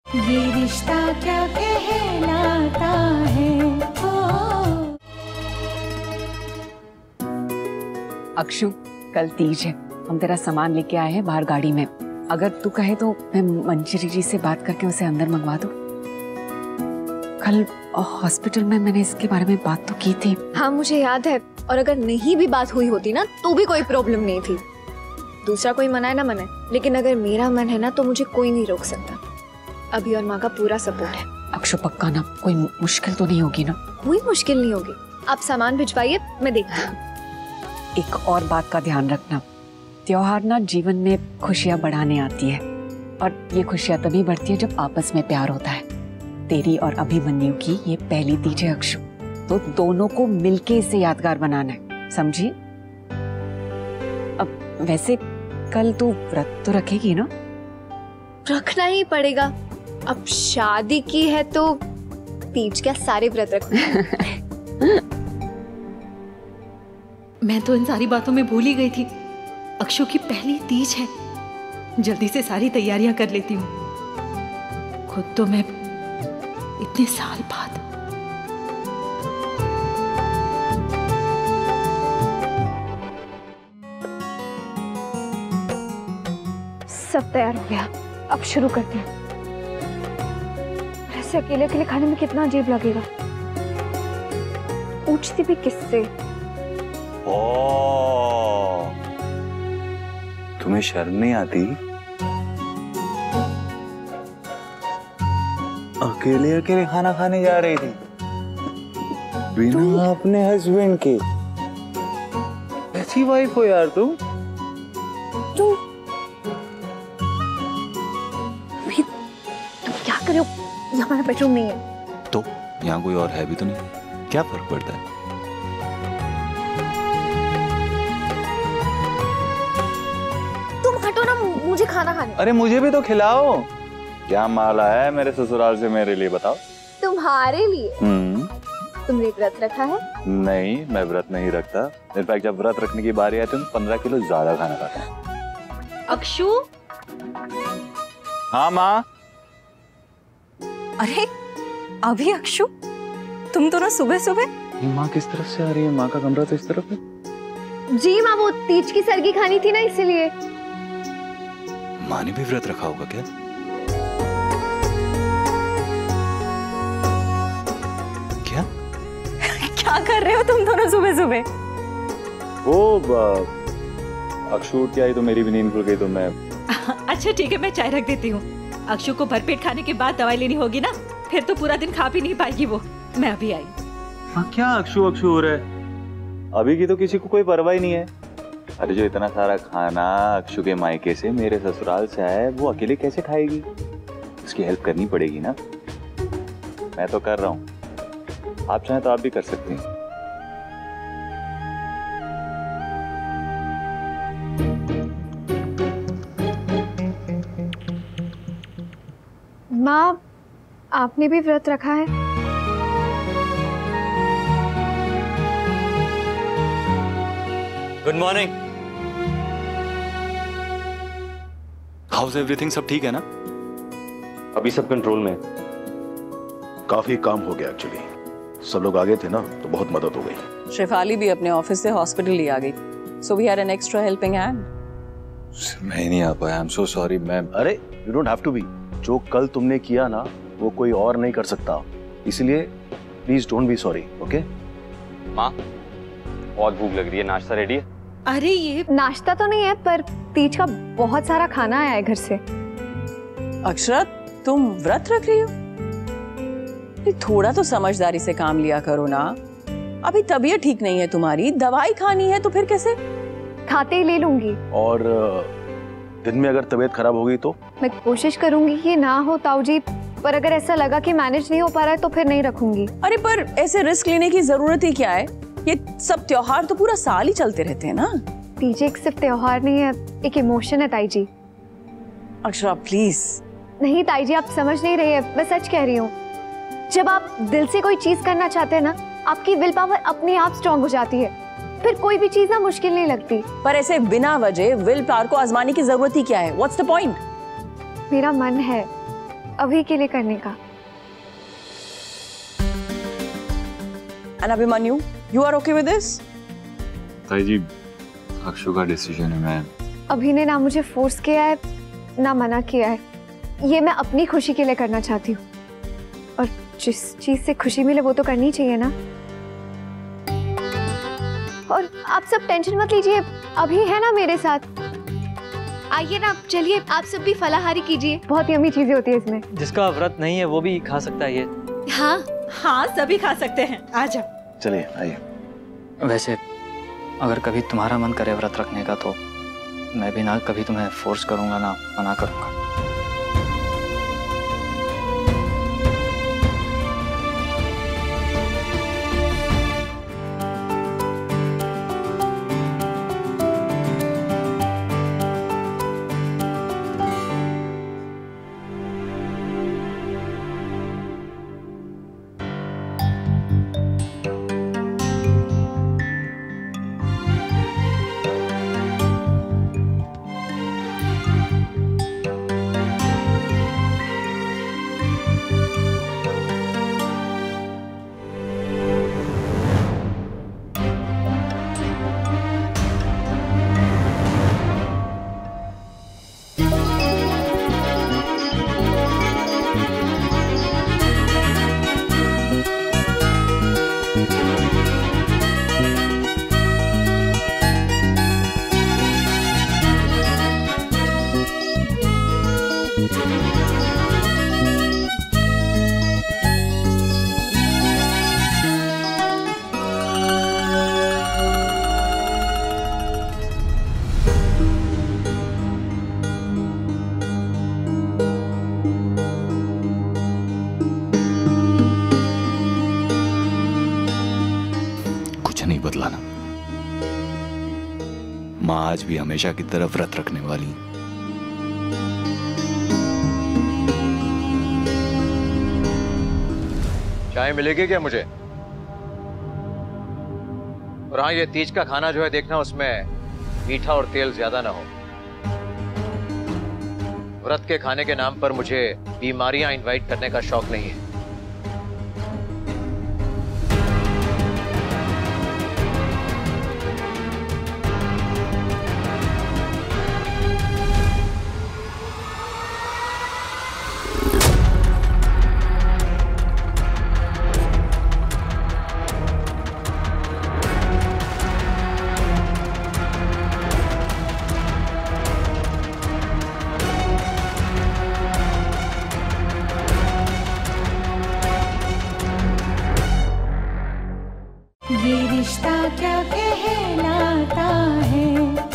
ये रिश्ता क्या कहलाता है। अक्षु, कल तीज है, हम तेरा सामान लेके आए हैं बाहर गाड़ी में। अगर तू कहे तो मैं मंजरी जी से बात करके उसे अंदर मंगवा दूं। कल हॉस्पिटल में मैंने इसके बारे में बात तो की थी। हाँ मुझे याद है, और अगर नहीं भी बात हुई होती ना तो भी कोई प्रॉब्लम नहीं थी। दूसरा कोई मनाए ना मनाए, लेकिन अगर मेरा मन है ना तो मुझे कोई नहीं रोक सकता। अभी और माँ का पूरा सपोर्ट है। अक्षु पक्का ना, कोई मुश्किल तो नहीं होगी ना? कोई मुश्किल नहीं होगी, आप सामान भिजवाइए, मैं देखती हूँ। एक और बात का ध्यान रखना, त्योहार ना जीवन में खुशियाँ बढ़ाने आती है, और ये खुशियाँ तभी बढ़ती है जब आपस में प्यार होता है। तेरी और अभिमन्यु की ये पहली तीज है अक्षु, तो दोनों को मिलके इसे यादगार बनाना है, समझी? अब वैसे कल तू व्रत तो रखेगी ना? रखना ही पड़ेगा, अब शादी की है तो तीज क्या सारे व्रत रखना। मैं तो इन सारी बातों में भूल ही गई थी। अक्षु की पहली तीज है, जल्दी से सारी तैयारियां कर लेती हूँ। खुद तो मैं इतने साल बाद। सब तैयार हो गया, अब शुरू करते हैं। ऐसे अकेले अकेले खाने में कितना अजीब लगेगा। पूछती भी किससे? ओह, तुम्हें शर्म नहीं आती? अकेले अकेले खाना खाने जा रही थी बिना अपने हस्बैंड के। ऐसी वाइफ हो यार तुम। तुम क्या कर रहे हो? ये हमारा बेडरूम नहीं है। तो यहाँ कोई और है भी तो नहीं, क्या फर्क पड़ता है? तुम हटो ना, मुझे खाना खाने। अरे मुझे भी तो खिलाओ। क्या माला है मेरे ससुराल से मेरे लिए, बताओ। तुम्हारे लिए? तुमने व्रत रखा है? नहीं, मैं व्रत नहीं रखता। इनफैक्ट जब व्रत रखने की बारी आती है तो 15 किलो ज्यादा खाना खाता हूँ। अक्षु। हाँ माँ। अरे अभी अक्षु, तुम तो ना सुबह सुबह। माँ किस तरफ से आ रही है? माँ का कमरा तो इस तरफ है। जी माँ, वो तीज की सरगी खानी थी ना, इसलिए। माँ ने भी व्रत रखा होगा क्या? क्या क्या कर रहे हो तुम दोनों सुबह सुबह? वो अक्षु उठ के आई तो मेरी भी नींद खुल गई तो मैं। अच्छा ठीक है, मैं चाय रख देती हूँ। अक्षु को भरपेट खाने के बाद दवाई लेनी होगी ना, फिर तो पूरा दिन खा भी नहीं पाएगी वो। मैं अभी आई। हाँ क्या अक्षु अक्षु हो रहा है? अभी की तो किसी को कोई परवाह ही नहीं है। अरे जो इतना सारा खाना अक्षु के मायके से मेरे ससुराल से आया है, वो अकेले कैसे खाएगी? उसकी हेल्प करनी पड़ेगी ना। मैं तो कर रहा हूँ, आप चाहें तो आप भी कर सकते हैं। माँ, आपने भी व्रत रखा है? Good morning. हाउस एवरीथिंग, सब ठीक है ना? अभी सब कंट्रोल में। काफी काम हो गया एक्चुअली, सब लोग आ गए थे ना तो बहुत मदद हो गई। शेफाली भी अपने ऑफिस से हॉस्पिटल ही आ गई, so we had an extra helping hand. मैं नहीं आ पाया, I am so sorry ma'am. अरे you don't have to be. जो कल तुमने किया ना वो कोई और नहीं कर सकता, इसलिए please don't be sorry, okay? माँ बहुत भूख लग रही है, नाश्ता रेडी है? अरे ये नाश्ता तो नहीं है, पर तीज का बहुत सारा खाना आया है घर से। अक्षरा, तुम व्रत रख रही हो? थोड़ा तो समझदारी से काम लिया करो ना। अभी तबीयत ठीक नहीं है तुम्हारी, दवाई खानी है तो फिर कैसे? खाते ही ले लूंगी। और दिन में अगर तबीयत खराब होगी तो? मैं कोशिश करूंगी कि ना हो ताऊ जी, पर अगर ऐसा लगा कि मैनेज नहीं हो पा रहा है तो फिर नहीं रखूंगी। अरे पर ऐसे रिस्क लेने की जरूरत ही क्या है? ये सब त्योहार तो पूरा साल ही चलते रहते हैं ना। तीज एक सिर्फ त्योहार नहीं है, एक इमोशन है ताई जी। अक्षरा प्लीज। नहीं ताई जी, आप समझ नहीं रही है, मैं सच कह रही हूँ। जब आप दिल से कोई चीज करना चाहते हैं ना, आपकी विल पावर अपने आप स्ट्रॉन्ग हो जाती है, फिर कोई भी चीज ना मुश्किल नहीं लगती। पर ऐसे बिना वजह विल पावर को आजमाने की जरूरत ही क्या है? What's the point? मेरा मन है, अभी के लिए करने का। And Abhimanyu, you are okay with this? ताई जी, अक्षु का डिसीजन है। मैं अभी ने ना मुझे फोर्स किया है ना मना किया है। ये मैं अपनी खुशी के लिए करना चाहती हूँ, और जिस चीज से खुशी मिले वो तो करनी चाहिए ना। और आप सब टेंशन मत लीजिए, अभी है ना मेरे साथ। आइए ना, चलिए आप सब भी फलाहारी कीजिए, बहुत यम्मी चीजें होती है इसमें। जिसका व्रत नहीं है वो भी खा सकता है ये। हाँ हाँ, सभी खा सकते हैं, आ जाओ। चलिए आइए। वैसे अगर कभी तुम्हारा मन करे व्रत रखने का तो मैं भी ना कभी तुम्हें फोर्स करूंगा ना मना करूंगा। नहीं बदलाना। माँ आज भी हमेशा की तरह व्रत रखने वाली। चाय मिलेगी क्या मुझे? और हाँ, ये तीज का खाना जो है देखना उसमें मीठा और तेल ज्यादा ना हो। व्रत के खाने के नाम पर मुझे बीमारियां इनवाइट करने का शौक नहीं है। ये रिश्ता क्या कहलाता है।